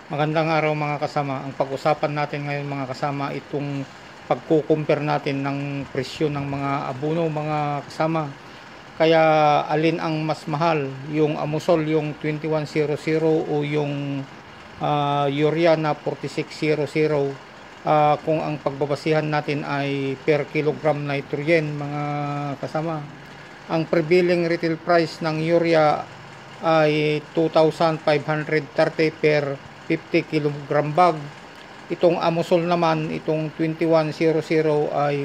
Magandang araw mga kasama. Ang pag-usapan natin ngayon mga kasama itong pagko-compare natin ng presyo ng mga abono mga kasama. Kaya alin ang mas mahal, yung Amosol yung 2100 o yung urea na 4600, kung ang pagbabasihan natin ay per kilogram nitrogen mga kasama. Ang prevailing retail price ng urea ay 2,530 per 50 kilogram bag. Itong Amosol naman, itong 2100 ay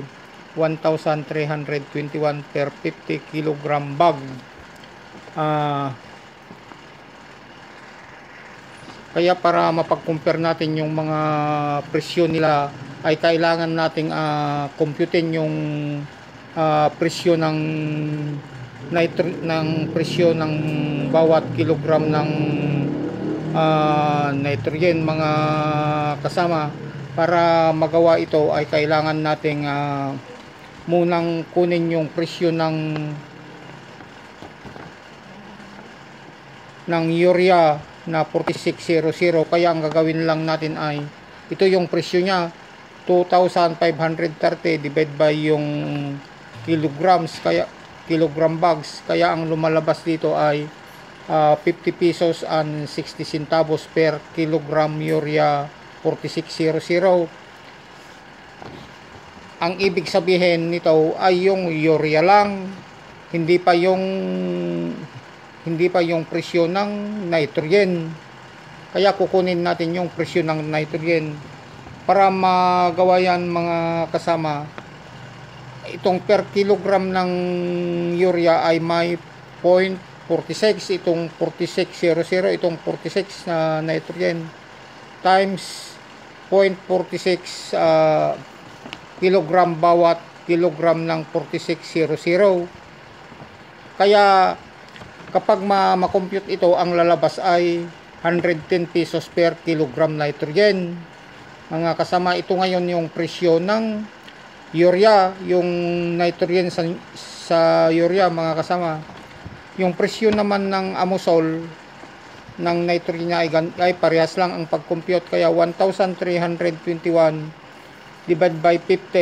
1,321 per 50 kilogram bag. Kaya para mapag-compare natin yung mga presyo nila ay kailangan nating computein yung presyo ng presyo ng bawat kilogram ng nitrogen mga kasama. Para magawa ito ay kailangan nating munang kunin yung presyo ng urea na 4600. Kaya ang gagawin lang natin ay ito yung presyo niya, 2,530 divide by yung kilograms, kaya kilogram bags. Kaya ang lumalabas dito ay 50 pesos and 60 centavos per kilogram urea 4600. Ang ibig sabihin nito ay yung urea lang, hindi pa yung presyo ng nitrogen. Kaya kukunin natin yung presyo ng nitrogen para magawa yan mga kasama. Itong per kilogram ng urea ay may 0.46, itong 4600, itong 46 na nitrogen times 0.46 kilogram bawat kilogram ng 4600. Kaya kapag ma-compute ito, ang lalabas ay 110 pesos per kilogram nitrogen mga kasama. Ito ngayon yung presyo ng urea, yung nitrogen sa urea mga kasama. Yung presyo naman ng Amosol ng nitrogen niya ay parehas lang ang pag-compute. Kaya 1,321 divide by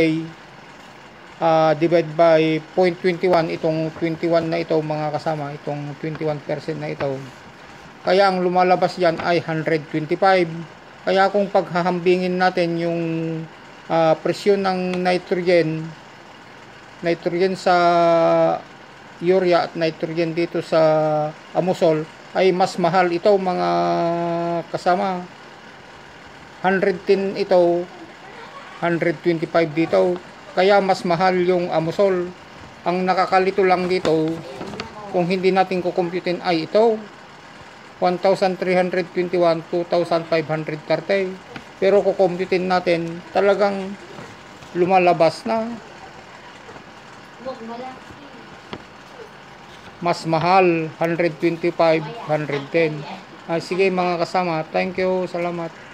50 divide by 0.21, itong 21 na ito mga kasama, itong 21% na ito. Kaya ang lumalabas yan ay 125. Kaya kung paghahambingin natin yung presyo ng nitrogen sa urea at nitrogen dito sa Amosol, ay mas mahal ito mga kasama. 110 ito, 125 dito. Kaya mas mahal yung Amosol. Ang nakakalito lang dito, kung hindi natin kukumputin, ay ito 1,321, 2,530. Pero kukumputin natin, talagang lumalabas na mas mahal, 125, 110. Sige mga kasama, thank you, salamat.